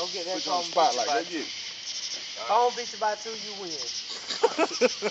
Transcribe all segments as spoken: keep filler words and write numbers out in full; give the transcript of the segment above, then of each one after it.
Go get that Put you on the spotlight. Go get it. Home beat you by two, you win. Go get it,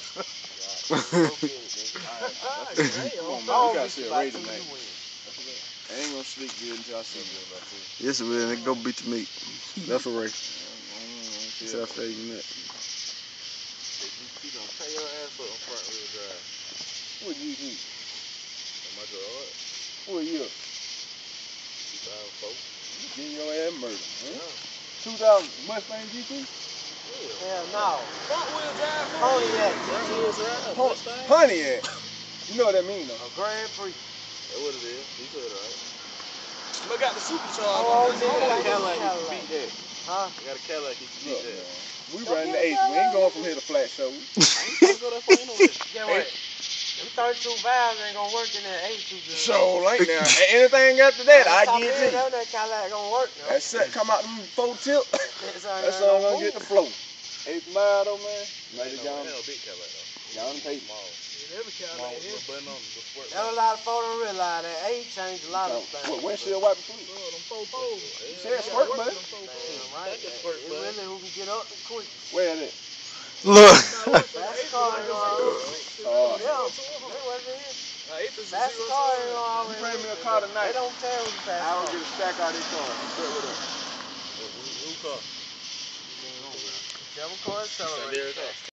nigga. Come on, man. We gotta see a rating, man. I ain't gonna sleep good until I see you. Yes, man. They go beat the meat. That's a race. Until I say you that. You gonna pay your ass up on front wheel drive. What you eat? On my garage. What year? two thousand four. You getting your ass murdered. Huh? two thousand Mustang G T? Hell no. Front wheel drive. Pontiac. Front wheel drive. Pon Mustang. Pontiac. You know what that mean though? A Grand Prix. That's what it is. You said it right. Look at the supercharger. Oh, I got a Cadillac. You can beat that. Huh? I got a Cadillac. You can beat that. We running the eight. We ain't going from here to flat shows. I ain't gonna go that far anyway. Get what? Them thirty-two valves ain't gonna work in that eighty-two. So like now, anything after that, I Top get end, it. That Cadillac gonna work. No? That set come out them four tip. That's all That's all gonna get the flow. Eight mile though, man. Like the John. Hell, big Cadillac though. John Payton. Small. Every Small with a button on it. There was a lot of folks don't realize that eight changed a lot of things. What, windshield wiper fluid? Them four poles. You said squirt, man. Damn right. It really who can get up the quick. Where is it? Look. Fast car ain't gonna Uh, yeah, that what it is. Fast car ain't gonna always. You bring me a car tonight. They don't tell you fast I don't car. get a stack out of this car. Straight with us. Who car? Seven cars, seven.